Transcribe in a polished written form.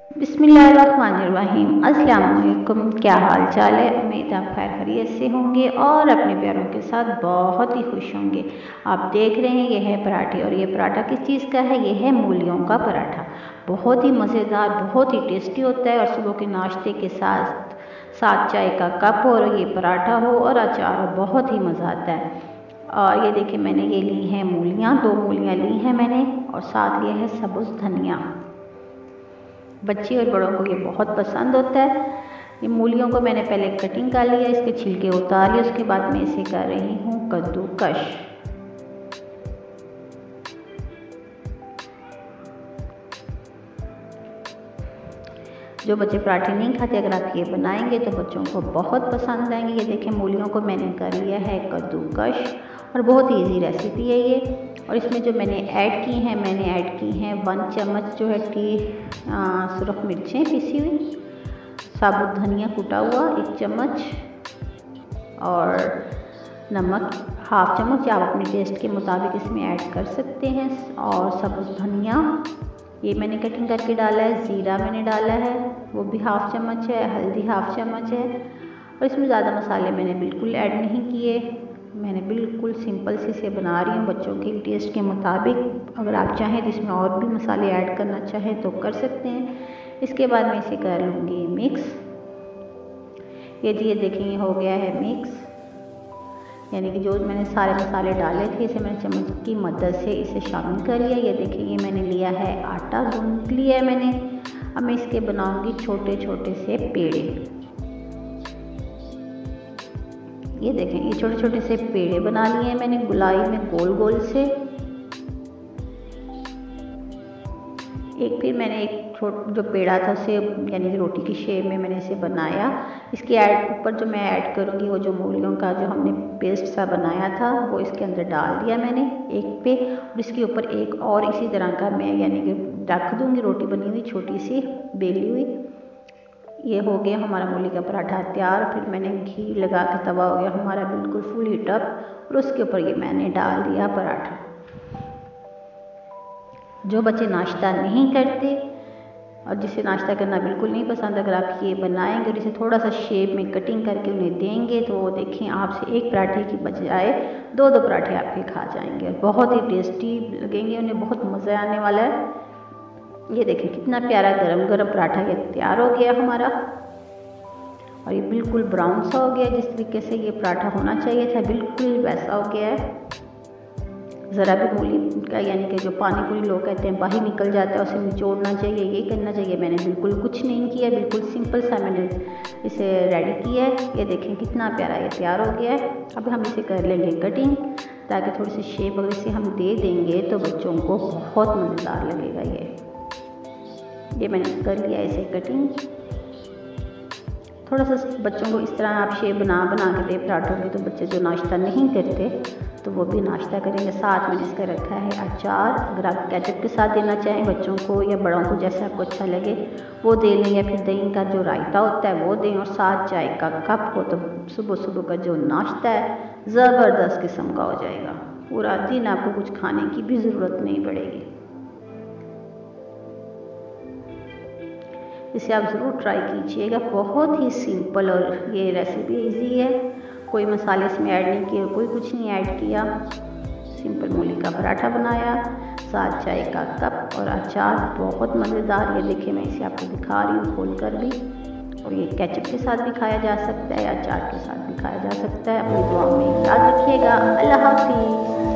बिस्मिल्लाहिर्रहमानिर्रहीम। अस्सलाम वालेकुम। क्या हाल चाल है? उम्मीद आप खैर खैरियत से होंगे और अपने प्यारों के साथ बहुत ही खुश होंगे। आप देख रहे हैं ये है पराठे, और ये पराठा किस चीज़ का है? ये है मूलियों का पराठा। बहुत ही मज़ेदार, बहुत ही टेस्टी होता है, और सुबह के नाश्ते के साथ साथ चाय का कप और ये पराठा हो और अचार हो, बहुत ही मज़ा आता है। और ये देखिए, मैंने ये ली हैं मूलियाँ, 2 मूलियाँ ली हैं मैंने, और साथ लिया है सब्ज़ धनिया। बच्चे और बड़ों को ये बहुत पसंद होता है। ये मूलियों को मैंने पहले कटिंग कर लिया, इसके छिलके उतार लिए, उसके बाद मैं इसे कर रही हूँ कद्दूकश। जो बच्चे पराठे नहीं खाते, अगर आप ये बनाएंगे तो बच्चों को बहुत पसंद आएंगे। ये देखें, मूलियों को मैंने कर लिया है कद्दूकश, और बहुत ही ईजी रेसिपी है ये। और इसमें जो मैंने ऐड की हैं, मैंने ऐड की हैं 1 चम्मच जो है सुरख मिर्चें पिसी हुई, साबुत धनिया कुटा हुआ 1 चम्मच, और नमक 1/2 चम्मच, आप अपने टेस्ट के मुताबिक इसमें ऐड कर सकते हैं। और सब्ज़ धनिया ये मैंने कटिंग करके डाला है। ज़ीरा मैंने डाला है, वो भी 1/2 चम्मच है। हल्दी 1/2 चम्मच है। और इसमें ज़्यादा मसाले मैंने बिल्कुल ऐड नहीं किए। मैंने बिल्कुल सिंपल से इसे बना रही हूँ बच्चों के टेस्ट के मुताबिक। अगर आप चाहें तो इसमें और भी मसाले ऐड करना चाहें तो कर सकते हैं। इसके बाद मैं इसे कर लूँगी मिक्स। ये जी, ये देखेंगे हो गया है मिक्स, यानी कि जो मैंने सारे मसाले डाले थे इसे मैंने चम्मच की मदद से इसे शामिल कर लिया। ये देखिए, ये मैंने लिया है आटा, गूंद लिया है मैंने। अब मैं इसके बनाऊंगी छोटे छोटे से पेड़े। ये देखें, ये छोटे छोटे से पेड़े बना लिए हैं मैंने गुलाई में, गोल गोल से। फिर मैंने एक जो पेड़ा था उसे, यानी कि रोटी की शेप में मैंने इसे बनाया। इसके ऊपर जो मैं ऐड करूँगी, वो जो मूलियों का जो हमने पेस्ट सा बनाया था वो इसके अंदर डाल दिया मैंने एक पे, और इसके ऊपर एक और इसी तरह का मैं यानी कि रख दूँगी, रोटी बनी हुई छोटी सी बेली हुई। ये हो गया हमारा मूली का पराठा तैयार। फिर मैंने घी लगा के, तवा हो गया हमारा बिल्कुल फुल हीट अप, और उसके ऊपर ये मैंने डाल दिया पराठा। जो बच्चे नाश्ता नहीं करते और जिसे नाश्ता करना बिल्कुल नहीं पसंद, अगर आप ये बनाएंगे और इसे थोड़ा सा शेप में कटिंग करके उन्हें देंगे तो वो देखें, आपसे एक पराठे की बजाय 2-2 पराठे आपके खा जाएंगे। बहुत ही टेस्टी लगेंगे उन्हें, बहुत मज़ा आने वाला है। ये देखें, कितना प्यारा गरम गरम पराठा ये तैयार हो गया हमारा, और ये बिल्कुल ब्राउन सा हो गया। जिस तरीके से ये पराठा होना चाहिए था बिल्कुल वैसा हो गया है। ज़रा भी मूली का यानी कि जो पानी पूरी लोग कहते हैं बाहर निकल जाता है, उसे निचोड़ना चाहिए, ये करना चाहिए। मैंने बिल्कुल कुछ नहीं किया, बिल्कुल सिंपल सा मैंने इसे रेडी किया है। ये देखें, कितना प्यारा ये तैयार हो गया है। अब हम इसे कर लेंगे कटिंग, ताकि थोड़ी सी शेप अगर इसे हम दे देंगे तो बच्चों को बहुत मज़ेदार लगेगा। ये मैंने कर लिया इसे कटिंग। थोड़ा सा बच्चों को इस तरह आप शेप बना के दे पराठों की, तो बच्चे जो नाश्ता नहीं करते तो वो भी नाश्ता करेंगे। साथ में इसका रखा है अचार। अगर आप केचप के साथ देना चाहें बच्चों को या बड़ों को, जैसे आपको अच्छा लगे वो दे लें, या फिर दही का जो रायता होता है वो दें, और साथ चाय का कप हो तो सुबह सुबह का जो नाश्ता है ज़बरदस्त किस्म का हो जाएगा। पूरा दिन आपको कुछ खाने की भी ज़रूरत नहीं पड़ेगी। इसे आप ज़रूर ट्राई कीजिएगा, बहुत ही सिंपल, और ये रेसिपी इजी है। कोई मसाले इसमें ऐड नहीं किए, कोई कुछ नहीं ऐड किया। सिंपल मूली का पराठा बनाया, साथ चाय का कप और अचार, बहुत मज़ेदार। ये देखिए, मैं इसे आपको दिखा रही हूँ खोल कर भी। और ये केचप के साथ भी खाया जा सकता है, अचार के साथ भी खाया जा सकता है। अपनी दुआ में याद रखिएगा। अल्लाह हाफ़िज़।